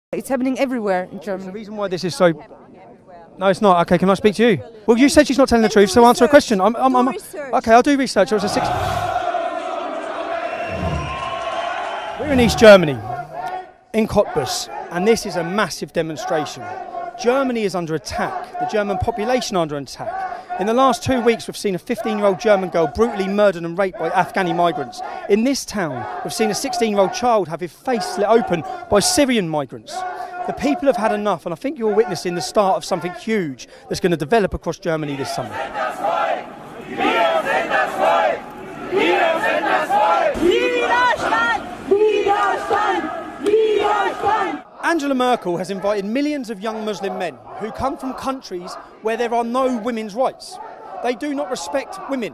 It's happening everywhere in The Germany. reason why this is so... No, it's not. Okay, can I speak to you? Well, you said she's not telling the truth, so answer a question. Okay, I'll do research. We're in East Germany, in Cottbus, and this is a massive demonstration. Germany is under attack. The German population are under attack. In the last 2 weeks, we've seen a 15-year-old German girl brutally murdered and raped by Afghani migrants. In this town, we've seen a 16-year-old child have his face slit open by Syrian migrants. The people have had enough, and I think you're witnessing the start of something huge that's going to develop across Germany this summer. Angela Merkel has invited millions of young Muslim men who come from countries where there are no women's rights. They do not respect women.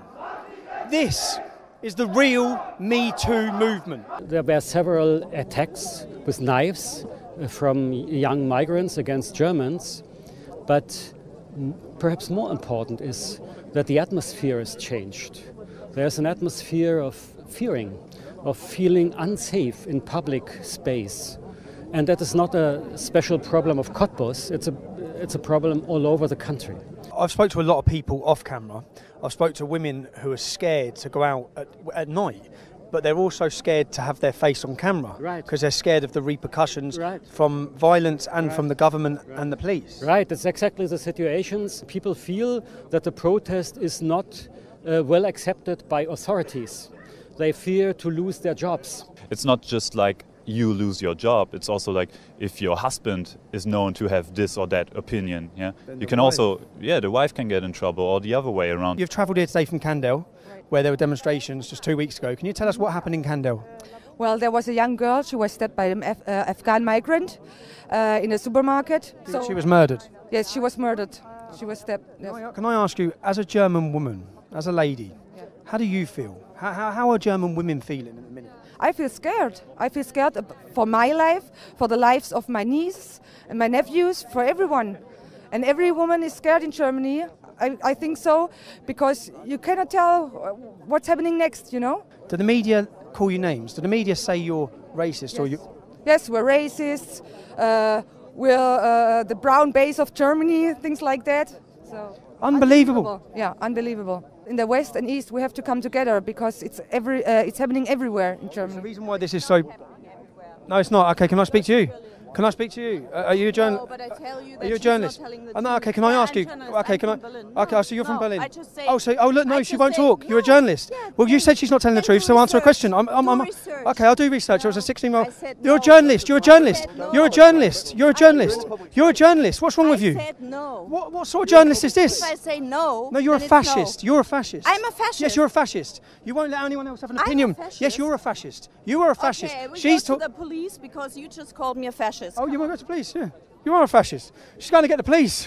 This is the real Me Too movement. There were several attacks with knives from young migrants against Germans, but perhaps more important is that the atmosphere has changed. There's an atmosphere of fearing, of feeling unsafe in public space. And that is not a special problem of Cottbus, it's a problem all over the country. I've spoke to a lot of people off camera. I've spoke to women who are scared to go out at night, but they're also scared to have their face on camera. Right. Because they're scared of the repercussions Right. from violence and Right. from the government and the police. Right, that's exactly the situations. People feel that the protest is not well accepted by authorities. They fear to lose their jobs. It's not just like you lose your job, it's also like if your husband is known to have this or that opinion, yeah, you can also, the wife can get in trouble, or the other way around. You've travelled here today from Kandel, where there were demonstrations just 2 weeks ago. Can you tell us what happened in Kandel? Well, there was a young girl. She was stabbed by an Afghan migrant in a supermarket. She was murdered. Yes, she was murdered. She was stabbed. Yes. Can I ask you, as a German woman, as a lady, how do you feel? How are German women feeling at the minute? I feel scared. I feel scared for my life, for the lives of my nieces and my nephews, for everyone. And every woman is scared in Germany. I think so, because you cannot tell what's happening next, you know? Do the media call you names? Do the media say you're racist? Yes. Or you? Yes, we're racist. We're the brown base of Germany, things like that. So Unbelievable. Yeah, unbelievable. In the West and East, we have to come together because it's happening everywhere in The Germany. reason why this is so... No, it's not. Okay, can I speak to you? Can I speak to you? Are you a journalist? No, but I tell you Are that you a she's journalist? not telling the No, truth. okay, can I Yeah, ask I'm you? journalist. Okay, I'm can I? from Berlin. Okay, so you're from No, Berlin. I just say- Oh, look, no, I she just won't say talk. You're a no. journalist. Yeah, Well, you said she's not telling the then truth, do so answer a research. question. Do research. Okay, I'll do research. I was a 16-year-old. I said You're a no. journalist. You're a journalist. I said no. You're a journalist. You're a journalist. You're a journalist. What's wrong with I you? said no. What sort of journalist is this? If I say no, No, you're a then it's no. fascist. You're a fascist. I'm a fascist. Yes, you're a fascist. You won't let anyone else have an I'm a opinion. fascist. Yes, you're a fascist. You are a fascist. Okay, we She's go to the police because you just called me a fascist. Oh, you want to go to the police? Yeah. You are a fascist. She's going to get the police.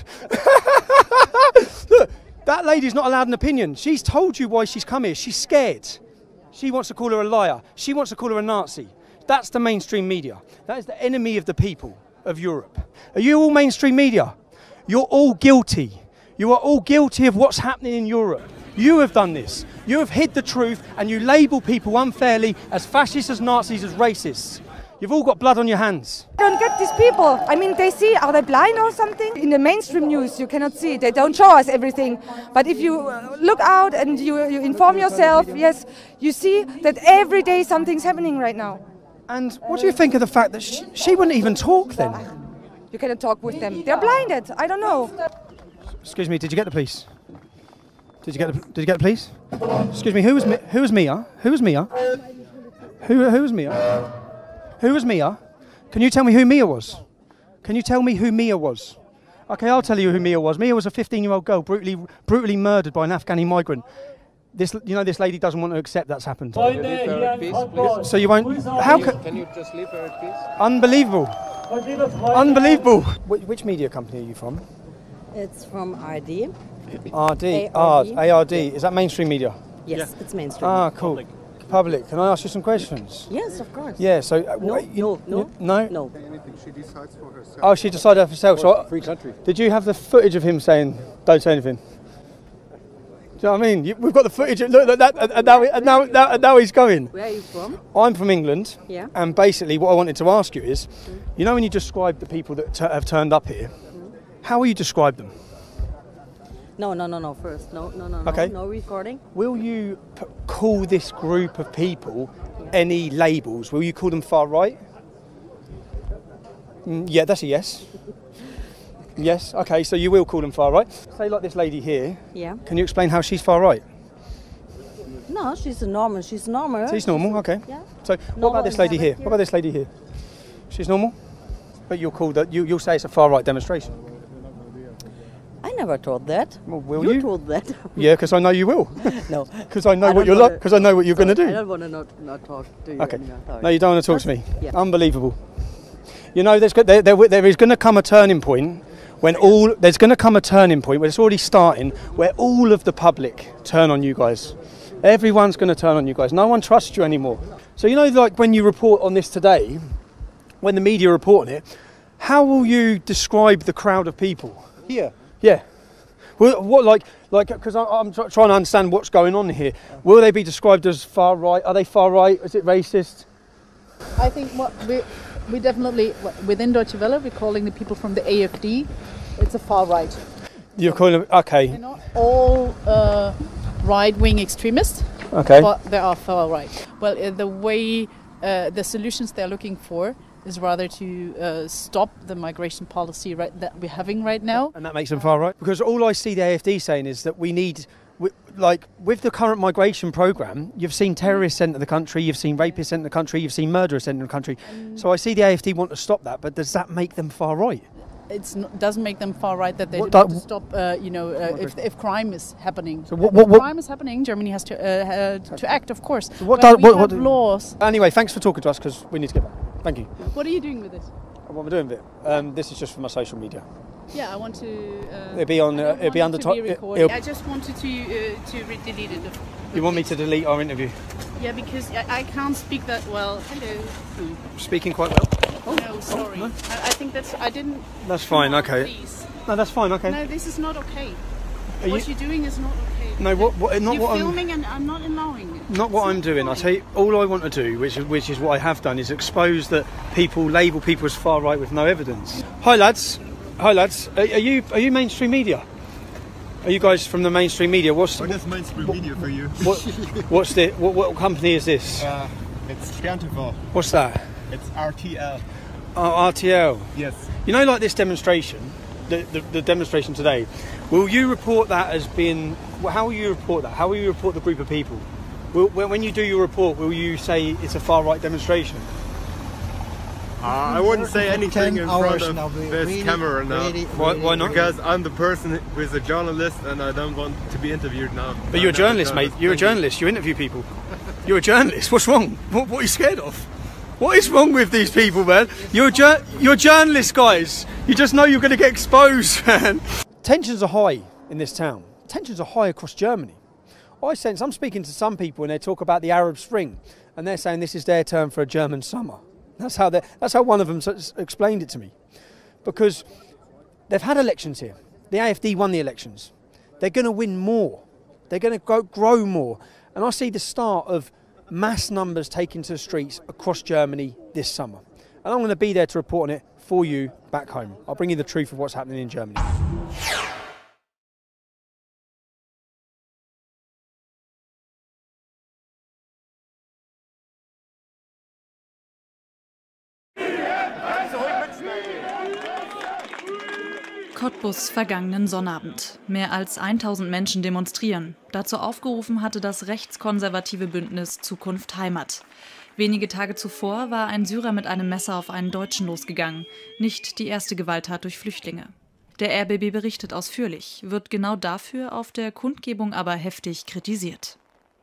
Look, that lady's not allowed an opinion. She's told you why she's come here. She's scared. She wants to call her a liar. She wants to call her a Nazi. That's the mainstream media. That is the enemy of the people of Europe. Are you all mainstream media? You're all guilty. You are all guilty of what's happening in Europe. You have done this. You have hid the truth and you label people unfairly as fascists, as Nazis, as racists. You've all got blood on your hands. I don't get these people. I mean, they see, are they blind or something? In the mainstream news, you cannot see. They don't show us everything. But if you look out and you inform yourself, yes, you see that every day something's happening right now. And what do you think of the fact that she wouldn't even talk then? You cannot talk with them. They're blinded. I don't know. Excuse me, did you get the police? Did you get the police? Excuse me, who was Mia? Who was Mia? Who was Mia? Who was Mia? Can you tell me who Mia was? Can you tell me who Mia was? Okay, I'll tell you who Mia was. Mia was a 15-year-old girl brutally murdered by an Afghani migrant. This lady doesn't want to accept that's happened. Can you leave her at peace, please? So you won't? How Can you just leave her at peace? Unbelievable! Unbelievable! Which media company are you from? It's from RD. ARD. Is that mainstream media? Yes, it's mainstream. Ah, cool. Public. Can I ask you some questions? Yes, of course. Yeah. So No. no. Anything. She decides for herself. Oh, she decided herself. So Free country. did you have the footage of him saying, "Don't say anything"? Do you know what I mean? We've got the footage. Look at that, and now he's going. Where are you from? I'm from England, Yeah. and basically what I wanted to ask you is, you know when you describe the people that have turned up here, how will you describe them? No. First, no. Okay. No recording. Will you call this group of people any labels? Will you call them far right? Yeah, that's a yes. Yes, okay, so you will call them far right. Say like this lady here. Yeah. Can you explain how she's far right? No, she's normal. She's normal. She's normal, okay. Yeah. So what Normal about this lady here? here. What about this lady here? She's normal? But you'll call that, you'll say it's a far right demonstration. I never told that. Well, will you? told that. Yeah, because I know you will. No. Because I know what you're like. Because I know what you're going to I do. don't want to not talk to you Okay. anymore. Sorry. No, you don't want to talk to me. Yeah. Unbelievable. You know, there is going to come a turning point when there's going to come a turning point where it's already starting, where all of the public turn on you guys. Everyone's going to turn on you guys. No one trusts you anymore. So you know, like when you report on this today, when the media report on it, how will you describe the crowd of people? Here. Yeah. Well, what like because I'm trying to understand what's going on here. Will they be described as far right? Are they far right? Is it racist? I think what we definitely within Deutsche Welle we're calling the people from the AfD. It's a far right. You're calling them, okay. They're not all right-wing extremists, Okay. but they are far right. Well, the way the solutions they're looking for is rather to stop the migration policy that we're having right now. And that makes them far right? Because all I see the AfD saying is that we need, like with the current migration programme, you've seen terrorists enter the country, you've seen rapists enter the country, you've seen murderers enter the country. So I see the AfD want to stop that, but does that make them far right? It doesn't make them far right that they What want do- to stop, if crime is happening. So If what- crime is happening, Germany has to act, of course. what When do- we what have do- laws. Anyway, thanks for talking to us because we need to get back. Thank you. What are you doing with this? What am I doing with it? This is just for my social media. Yeah, I want to. It'll be on. I don't It'll be want under it top. to be recorded. I just wanted to delete it. You want me to delete our interview? Yeah, because I can't speak that well. Hello. Speaking quite well. Oh no, sorry. no. I think I didn't. That's fine. Come on, Okay. Please. No, that's fine. Okay. No, this is not okay. Are What you- you're doing is not okay. No, not You're what I'm. filming and I'm not allowing it. Not what It's I'm not doing. I fine. tell you, all I want to do, which is what I have done, is expose that people label people as far right with no evidence. Hi lads. Hi lads. Are you mainstream media? Are you guys from the mainstream media? What is mainstream media for you? What company is this? It's Stern-TV. What's that? It's RTL. Oh, RTL. Yes. You know, like this demonstration, the demonstration today. Will you report that as being? How will you report that? How will you report the group of people? When you do your report, will you say it's a far right demonstration? I wouldn't say anything in front of this camera now. Why not? Because I'm the person who is a journalist and I don't want to be interviewed now. But you're a journalist, mate. You're a journalist. You interview people. You're a journalist. What's wrong? What are you scared of? What is wrong with these people, man? You're journalists, guys. You just know you're going to get exposed, man. Tensions are high in this town. Tensions are high across Germany. I sense I'm speaking to some people and they talk about the Arab Spring, and they're saying this is their term for a German summer. That's how one of them explained it to me, because they've had elections here. The AfD won the elections. They're going to win more. They're going to grow more, and I see the start of mass numbers taking to the streets across Germany this summer. And I'm going to be there to report on it for you back home. I'll bring you the truth of what's happening in Germany. Cottbus vergangenen Sonnabend. Mehr als 1000 Menschen demonstrieren. Dazu aufgerufen hatte das rechtskonservative Bündnis Zukunft Heimat. Wenige Tage zuvor war ein Syrer mit einem Messer auf einen Deutschen losgegangen. Nicht die erste Gewalttat durch Flüchtlinge. Der RBB berichtet ausführlich, wird genau dafür auf der Kundgebung aber heftig kritisiert.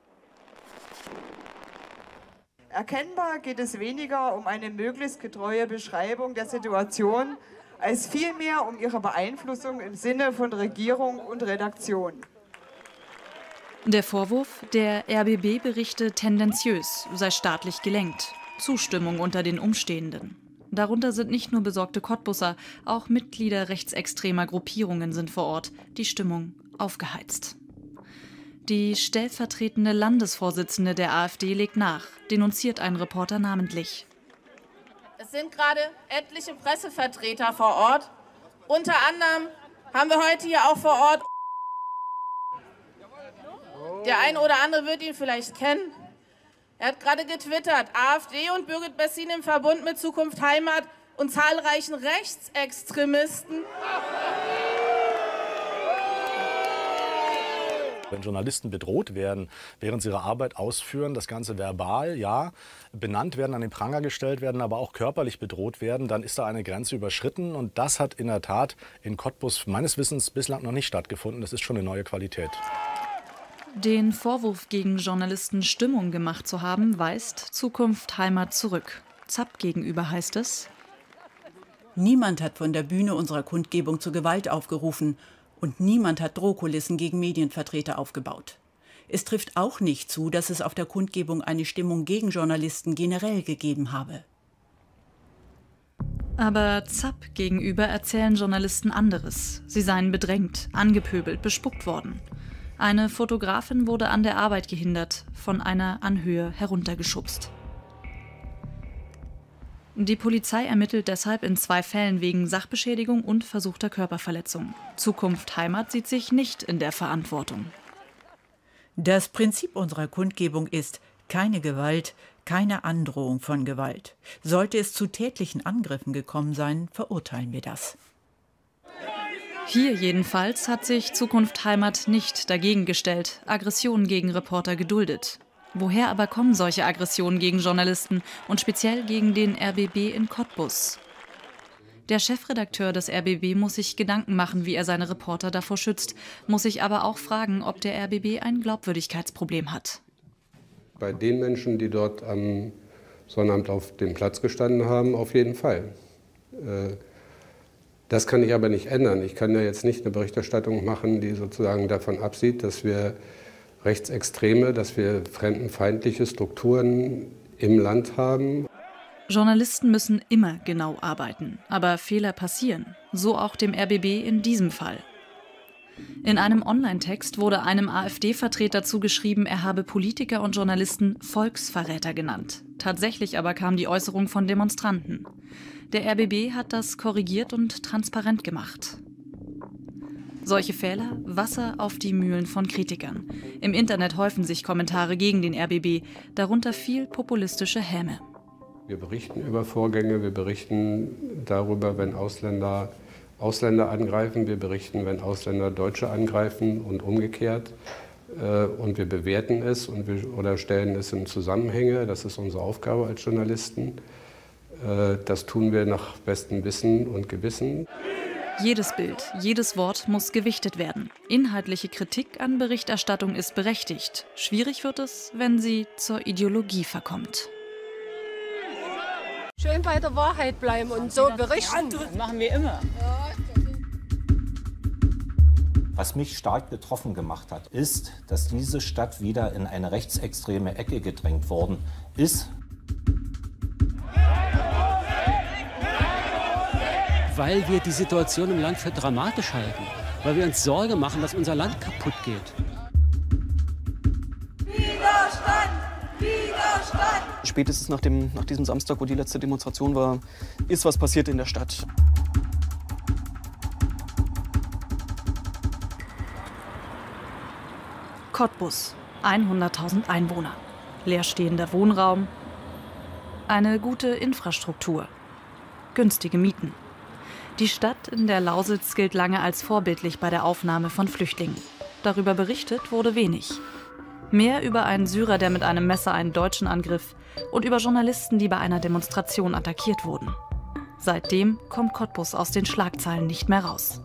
Erkennbar geht es weniger um eine möglichst getreue Beschreibung der Situation, als vielmehr um ihre Beeinflussung im Sinne von Regierung und Redaktion. Der Vorwurf, der RBB berichte tendenziös, sei staatlich gelenkt. Zustimmung unter den Umstehenden. Darunter sind nicht nur besorgte Cottbusser, auch Mitglieder rechtsextremer Gruppierungen sind vor Ort. Die Stimmung aufgeheizt. Die stellvertretende Landesvorsitzende der AfD legt nach, denunziert einen Reporter namentlich. Es sind gerade etliche Pressevertreter vor Ort. Unter anderem haben wir heute hier auch vor Ort. Der ein oder andere wird ihn vielleicht kennen. Er hat gerade getwittert, AfD und Birgit Bessin im Verbund mit Zukunft Heimat und zahlreichen Rechtsextremisten. Wenn Journalisten bedroht werden, während sie ihre Arbeit ausführen, das Ganze verbal, ja, benannt werden, an den Pranger gestellt werden, aber auch körperlich bedroht werden, dann ist da eine Grenze überschritten. Und das hat in der Tat in Cottbus meines Wissens bislang noch nicht stattgefunden. Das ist schon eine neue Qualität. Den Vorwurf, gegen Journalisten Stimmung gemacht zu haben, weist Zukunft Heimat zurück. ZAP gegenüber heißt es: Niemand hat von der Bühne unserer Kundgebung zur Gewalt aufgerufen und niemand hat Drohkulissen gegen Medienvertreter aufgebaut. Es trifft auch nicht zu, dass es auf der Kundgebung eine Stimmung gegen Journalisten generell gegeben habe. Aber ZAP gegenüber erzählen Journalisten anderes. Sie seien bedrängt, angepöbelt, bespuckt worden. Eine Fotografin wurde an der Arbeit gehindert, von einer Anhöhe heruntergeschubst. Die Polizei ermittelt deshalb in 2 Fällen wegen Sachbeschädigung und versuchter Körperverletzung. Zukunft Heimat sieht sich nicht in der Verantwortung. Das Prinzip unserer Kundgebung ist keine Gewalt, keine Androhung von Gewalt. Sollte es zu tätlichen Angriffen gekommen sein, verurteilen wir das. Hier jedenfalls hat sich Zukunft Heimat nicht dagegen gestellt, Aggressionen gegen Reporter geduldet. Woher aber kommen solche Aggressionen gegen Journalisten und speziell gegen den RBB in Cottbus? Der Chefredakteur des RBB muss sich Gedanken machen, wie er seine Reporter davor schützt, muss sich aber auch fragen, ob der RBB ein Glaubwürdigkeitsproblem hat. Bei den Menschen, die dort am Sonnabend auf dem Platz gestanden haben, auf jeden Fall. Das kann ich aber nicht ändern. Ich kann ja jetzt nicht eine Berichterstattung machen, die sozusagen davon absieht, dass wir Rechtsextreme, dass wir fremdenfeindliche Strukturen im Land haben. Journalisten müssen immer genau arbeiten, aber Fehler passieren, so auch dem RBB in diesem Fall. In einem Online-Text wurde einem AfD-Vertreter zugeschrieben, er habe Politiker und Journalisten Volksverräter genannt. Tatsächlich aber kam die Äußerung von Demonstranten. Der RBB hat das korrigiert und transparent gemacht. Solche Fehler, Wasser auf die Mühlen von Kritikern. Im Internet häufen sich Kommentare gegen den RBB, darunter viel populistische Häme. Wir berichten über Vorgänge, wir berichten darüber, wenn Ausländer angreifen, wir berichten, wenn Ausländer Deutsche angreifen und umgekehrt. Und wir bewerten es oder stellen es in Zusammenhänge. Das ist unsere Aufgabe als Journalisten. Das tun wir nach bestem Wissen und Gewissen. Jedes Bild, jedes Wort muss gewichtet werden. Inhaltliche Kritik an Berichterstattung ist berechtigt. Schwierig wird es, wenn sie zur Ideologie verkommt. Schön bei der Wahrheit bleiben und so berichten. Das machen wir immer. Was mich stark betroffen gemacht hat, ist, dass diese Stadt wieder in eine rechtsextreme Ecke gedrängt worden ist. Weil wir die Situation im Land für dramatisch halten. Weil wir uns Sorge machen, dass unser Land kaputt geht. Widerstand! Widerstand! Spätestens nach diesem Samstag, wo die letzte Demonstration war, ist was passiert in der Stadt. Cottbus, 100.000 Einwohner, leerstehender Wohnraum, eine gute Infrastruktur, günstige Mieten. Die Stadt in der Lausitz gilt lange als vorbildlich bei der Aufnahme von Flüchtlingen. Darüber berichtet wurde wenig. Mehr über einen Syrer, der mit einem Messer einen Deutschen angriff, und über Journalisten, die bei einer Demonstration attackiert wurden. Seitdem kommt Cottbus aus den Schlagzeilen nicht mehr raus.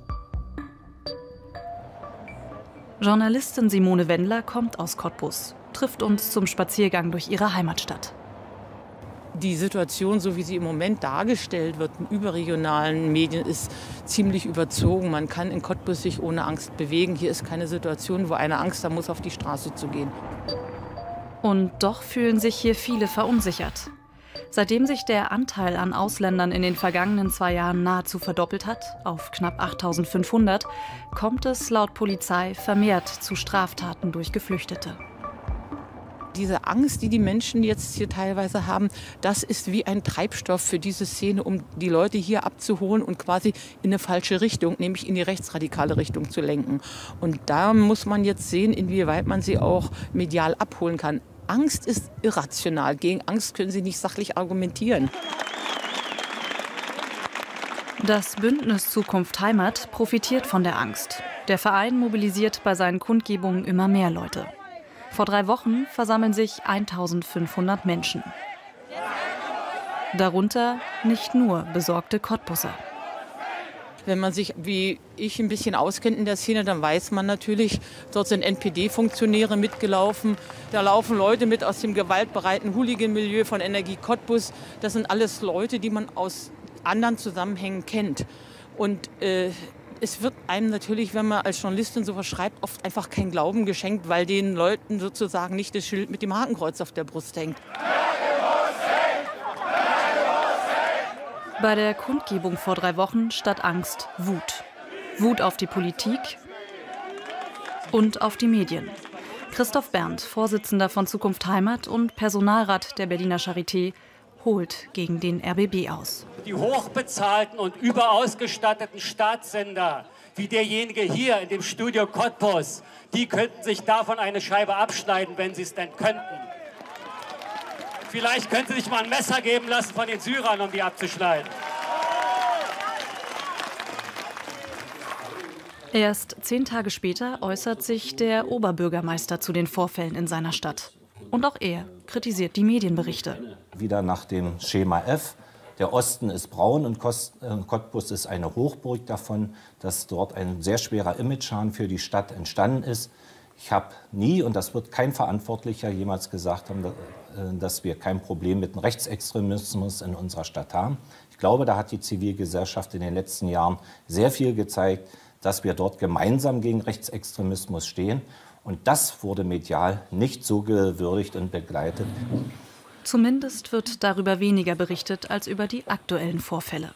Journalistin Simone Wendler kommt aus Cottbus, trifft uns zum Spaziergang durch ihre Heimatstadt. Die Situation, so wie sie im Moment dargestellt wird in überregionalen Medien, ist ziemlich überzogen. Man kann in Cottbus sich ohne Angst bewegen. Hier ist keine Situation, wo einer Angst haben muss, auf die Straße zu gehen. Und doch fühlen sich hier viele verunsichert. Seitdem sich der Anteil an Ausländern in den vergangenen 2 Jahren nahezu verdoppelt hat, auf knapp 8.500, kommt es laut Polizei vermehrt zu Straftaten durch Geflüchtete. Diese Angst, die die Menschen jetzt hier teilweise haben, das ist wie ein Treibstoff für diese Szene, um die Leute hier abzuholen und quasi in eine falsche Richtung, nämlich in die rechtsradikale Richtung zu lenken. Und da muss man jetzt sehen, inwieweit man sie auch medial abholen kann. Angst ist irrational. Gegen Angst können Sie nicht sachlich argumentieren. Das Bündnis Zukunft Heimat profitiert von der Angst. Der Verein mobilisiert bei seinen Kundgebungen immer mehr Leute. Vor 3 Wochen versammeln sich 1.500 Menschen. Darunter nicht nur besorgte Cottbusser. Wenn man sich wie ich ein bisschen auskennt in der Szene, dann weiß man natürlich, dort sind NPD-Funktionäre mitgelaufen. Da laufen Leute mit aus dem gewaltbereiten Hooligan-Milieu von Energie Cottbus. Das sind alles Leute, die man aus anderen Zusammenhängen kennt. Und es wird einem natürlich, wenn man als Journalistin sowas schreibt, oft einfach kein Glauben geschenkt, weil den Leuten sozusagen nicht das Schild mit dem Hakenkreuz auf der Brust hängt. Bei der Kundgebung vor 3 Wochen statt Angst Wut. Wut auf die Politik und auf die Medien. Christoph Berndt, Vorsitzender von Zukunft Heimat und Personalrat der Berliner Charité, holt gegen den RBB aus. Die hochbezahlten und überausgestatteten Staatssender, wie derjenige hier in dem Studio Cottbus, die könnten sich davon eine Scheibe abschneiden, wenn sie es denn könnten. Vielleicht könnte sich mal ein Messer geben lassen von den Syrern, um die abzuschneiden. Erst 10 Tage später äußert sich der Oberbürgermeister zu den Vorfällen in seiner Stadt. Und auch er kritisiert die Medienberichte. Wieder nach dem Schema F. Der Osten ist braun und Cottbus ist eine Hochburg davon, dass dort ein sehr schwerer Imageschaden für die Stadt entstanden ist. Ich habe nie, und das wird kein Verantwortlicher jemals gesagt haben, dass wir kein Problem mit dem Rechtsextremismus in unserer Stadt haben. Ich glaube, da hat die Zivilgesellschaft in den letzten Jahren sehr viel gezeigt, dass wir dort gemeinsam gegen Rechtsextremismus stehen. Und das wurde medial nicht so gewürdigt und begleitet. Zumindest wird darüber weniger berichtet als über die aktuellen Vorfälle.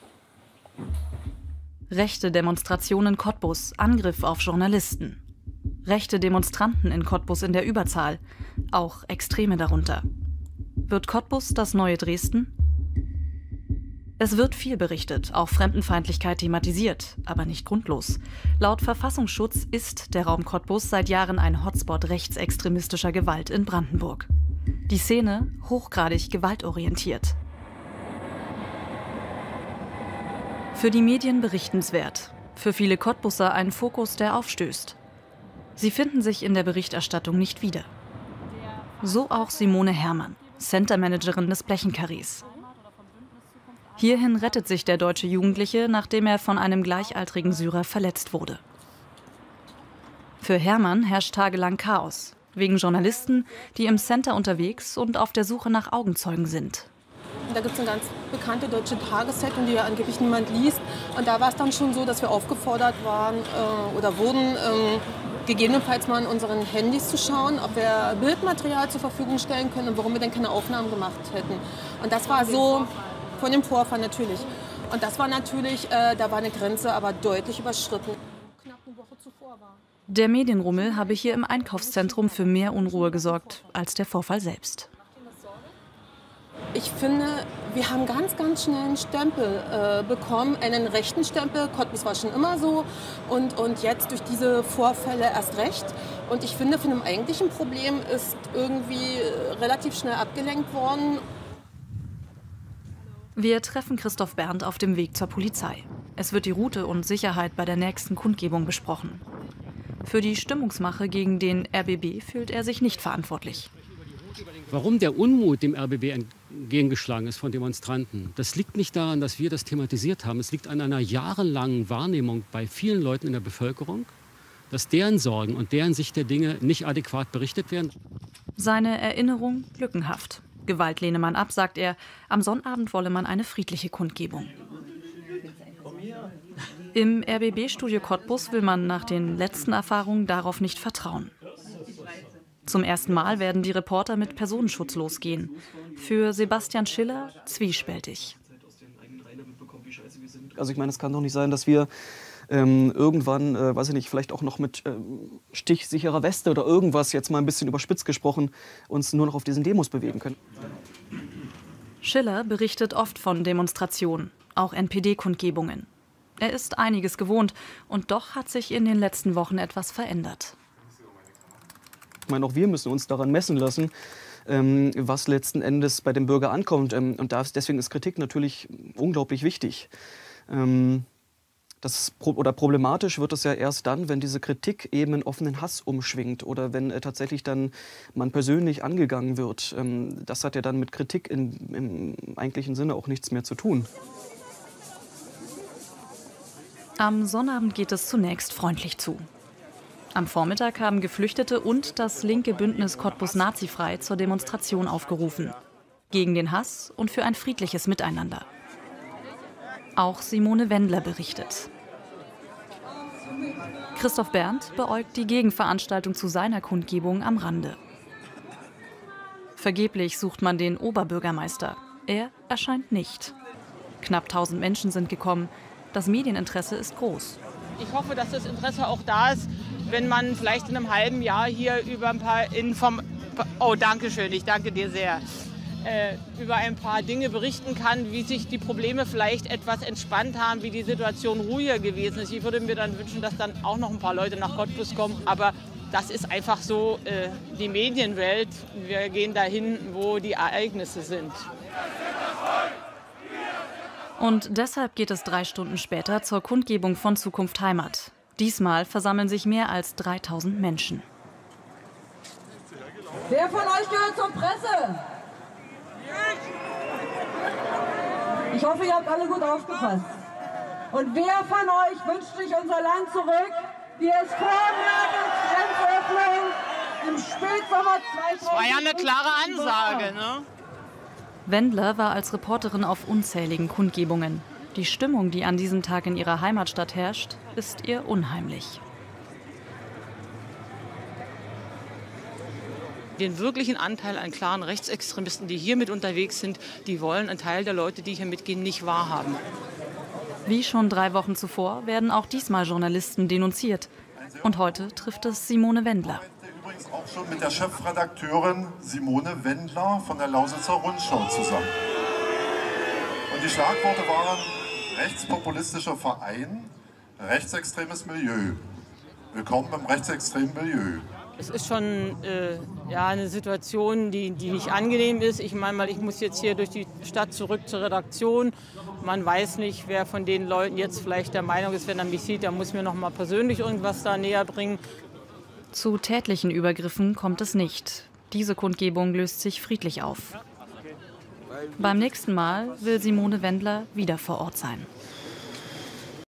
Rechte Demonstration in Cottbus, Angriff auf Journalisten. Rechte Demonstranten in Cottbus in der Überzahl, auch Extreme darunter. Wird Cottbus das neue Dresden? Es wird viel berichtet, auch Fremdenfeindlichkeit thematisiert, aber nicht grundlos. Laut Verfassungsschutz ist der Raum Cottbus seit Jahren ein Hotspot rechtsextremistischer Gewalt in Brandenburg. Die Szene hochgradig gewaltorientiert. Für die Medien berichtenswert, für viele Cottbusser ein Fokus, der aufstößt. Sie finden sich in der Berichterstattung nicht wieder. So auch Simone Herrmann, Centermanagerin des Blechenkarrees. Hierhin rettet sich der deutsche Jugendliche, nachdem er von einem gleichaltrigen Syrer verletzt wurde. Für Herrmann herrscht tagelang Chaos, wegen Journalisten, die im Center unterwegs und auf der Suche nach Augenzeugen sind. Da gibt es eine ganz bekannte deutsche Tageszeitung, die ja angeblich niemand liest. Und da war es dann schon so, dass wir aufgefordert waren oder wurden, gegebenenfalls mal in unseren Handys zu schauen, ob wir Bildmaterial zur Verfügung stellen können und warum wir denn keine Aufnahmen gemacht hätten. Und das war so von dem Vorfall natürlich. Und das war natürlich, da war eine Grenze aber deutlich überschritten. Knapp eine Woche zuvor war. Der Medienrummel habe hier im Einkaufszentrum für mehr Unruhe gesorgt als der Vorfall selbst. Ich finde, wir haben ganz, ganz schnell einen Stempel bekommen, einen rechten Stempel. Cottbus war schon immer so und jetzt durch diese Vorfälle erst recht. Und ich finde, von dem eigentlichen Problem ist irgendwie relativ schnell abgelenkt worden. Wir treffen Christoph Berndt auf dem Weg zur Polizei. Es wird die Route und Sicherheit bei der nächsten Kundgebung besprochen. Für die Stimmungsmache gegen den RBB fühlt er sich nicht verantwortlich. Warum der Unmut dem RBB entgegengeschlagen ist von Demonstranten, das liegt nicht daran, dass wir das thematisiert haben. Es liegt an einer jahrelangen Wahrnehmung bei vielen Leuten in der Bevölkerung, dass deren Sorgen und deren Sicht der Dinge nicht adäquat berichtet werden. Seine Erinnerung lückenhaft. Gewalt lehne man ab, sagt er. Am Sonnabend wolle man eine friedliche Kundgebung. Im RBB-Studio Cottbus will man nach den letzten Erfahrungen darauf nicht vertrauen. Zum ersten Mal werden die Reporter mit Personenschutz losgehen. Für Sebastian Schiller zwiespältig. Also ich meine, es kann doch nicht sein, dass wir irgendwann, weiß ich nicht, vielleicht auch noch mit stichsicherer Weste oder irgendwas, jetzt mal ein bisschen überspitzt gesprochen, uns nur noch auf diesen Demos bewegen können. Schiller berichtet oft von Demonstrationen, auch NPD-Kundgebungen. Er ist einiges gewohnt und doch hat sich in den letzten Wochen etwas verändert. Ich meine, auch wir müssen uns daran messen lassen, was letzten Endes bei dem Bürger ankommt. Und deswegen ist Kritik natürlich unglaublich wichtig. Problematisch wird es ja erst dann, wenn diese Kritik eben in offenen Hass umschwingt oder wenn tatsächlich dann man persönlich angegangen wird. Das hat ja dann mit Kritik im eigentlichen Sinne auch nichts mehr zu tun. Am Sonnabend geht es zunächst freundlich zu. Am Vormittag haben Geflüchtete und das linke Bündnis Cottbus Nazifrei zur Demonstration aufgerufen. Gegen den Hass und für ein friedliches Miteinander. Auch Simone Wendler berichtet. Christoph Berndt beäugt die Gegenveranstaltung zu seiner Kundgebung am Rande. Vergeblich sucht man den Oberbürgermeister. Er erscheint nicht. Knapp 1000 Menschen sind gekommen. Das Medieninteresse ist groß. Ich hoffe, dass das Interesse auch da ist, wenn man vielleicht in einem halben Jahr hier über ein paar ich danke dir sehr. Über ein paar Dinge berichten kann, wie sich die Probleme vielleicht etwas entspannt haben, wie die Situation ruhiger gewesen ist. Ich würde mir dann wünschen, dass dann auch noch ein paar Leute nach Cottbus kommen. Aber das ist einfach so die Medienwelt. Wir gehen dahin, wo die Ereignisse sind. Und deshalb geht es 3 Stunden später zur Kundgebung von Zukunft Heimat. Diesmal versammeln sich mehr als 3000 Menschen. Wer von euch gehört zur Presse? Ich hoffe, ihr habt alle gut aufgepasst. Und wer von euch wünscht sich unser Land zurück, wie es vor der Grenzöffnung im Spätsommer 2000 Das war ja eine klare Ansage, ne? Wendler war als Reporterin auf unzähligen Kundgebungen. Die Stimmung, die an diesem Tag in ihrer Heimatstadt herrscht, ist ihr unheimlich. Den wirklichen Anteil an klaren Rechtsextremisten, die hier mit unterwegs sind, die wollen einen Teil der Leute, die hier mitgehen, nicht wahrhaben. Wie schon 3 Wochen zuvor werden auch diesmal Journalisten denunziert. Und heute trifft es Simone Wendler. Übrigens auch schon mit der Chefredakteurin Simone Wendler von der Lausitzer Rundschau zusammen. Und die Schlagworte waren rechtspopulistischer Verein, rechtsextremes Milieu. Willkommen im rechtsextremen Milieu. Es ist schon eine Situation, die nicht angenehm ist. Ich meine mal, ich muss jetzt hier durch die Stadt zurück zur Redaktion. Man weiß nicht, wer von den Leuten jetzt vielleicht der Meinung ist, wenn er mich sieht, der muss mir noch mal persönlich irgendwas da näher bringen. Zu tätlichen Übergriffen kommt es nicht. Diese Kundgebung löst sich friedlich auf. Beim nächsten Mal will Simone Wendler wieder vor Ort sein.